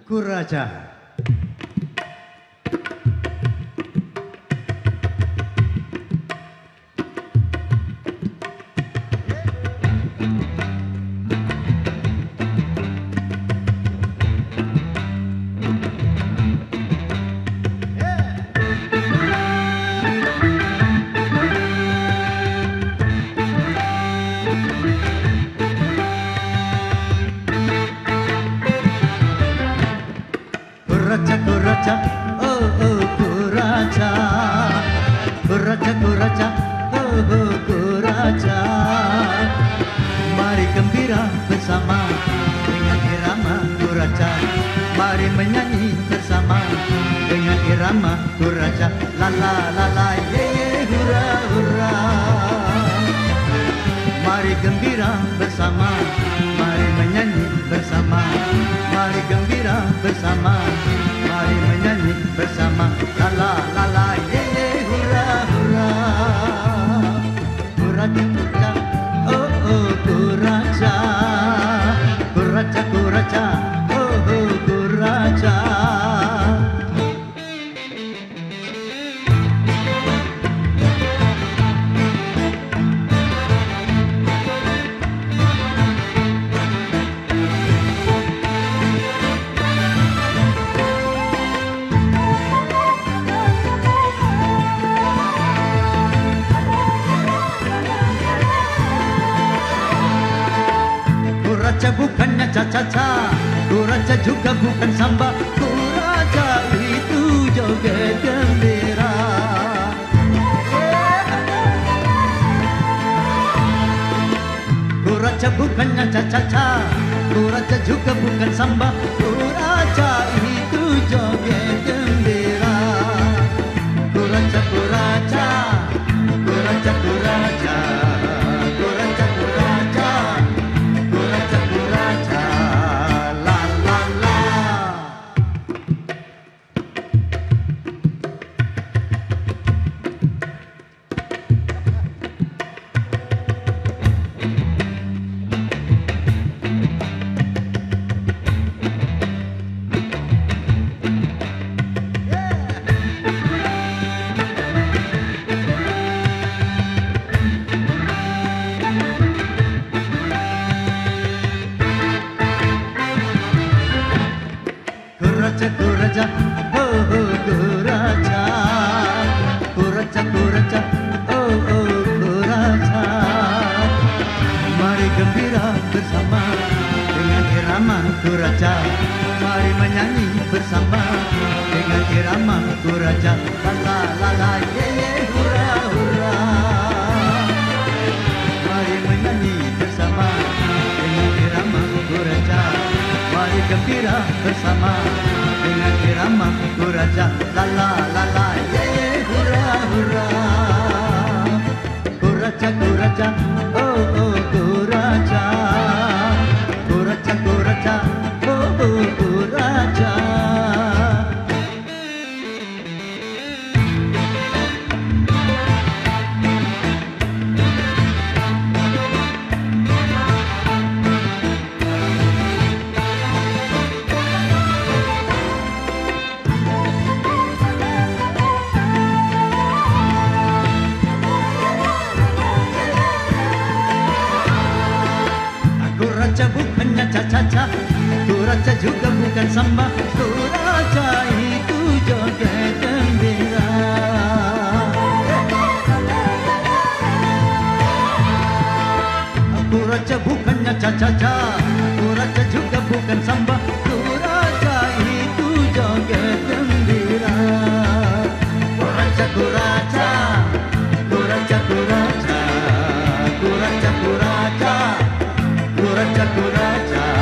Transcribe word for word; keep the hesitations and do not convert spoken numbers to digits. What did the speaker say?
Kuraja. Kuraja, kuraja, oh oh kuraja, kuraja, kuraja, oh oh kuraja. Mari gembira bersama dengan irama kuraja. Mari menyanyi bersama dengan irama kuraja. La la la la, ye ye, hura hura. Mari gembira bersama, mari menyanyi bersama. Mari gembira bersama, mari menyanyi bersama. La la la la, ye ye, hura hura. Kuraja kuraja, oh oh kuraja, kuraja kuraja, oh oh kuraja. Kuraja bukannya ca-ca-ca, kuraja juga bukan samba, kuraja itu joget gembira. Kuraja bukannya ca-ca-ca, kuraja juga bukan samba, kuraja itu joget gembira. Kuraja kuraja, kuraja kuraja, kuraja kuraja. Kuraja, kuraja, la la la. Kuraja, kuraja, oh oh kuraja, kuraja, kuraja, oh oh kuraja. Mari gembira bersama dengan irama kuraja. Mari menyanyi bersama dengan irama kuraja. La la la la, ye ye, hura hura. Mari menyanyi bersama dengan irama kuraja. Mari gembira bersama dengan irama kuraja. La la la la, ye ye, hura hura. Kuraja kuraja, oh oh kuraja, kuraja kuraja, oh oh kuraja. Kuraja bukannya ca-ca-ca, kuraja juga bukan samba, kuraja itu joget gembira. Kuraja bukannya ca-ca-ca, kuraja juga bukan samba, kuraja itu joget gembira. Kuraja kuraja, kuraja kuraja, kuraja kuraja. Kuraja, kuraja,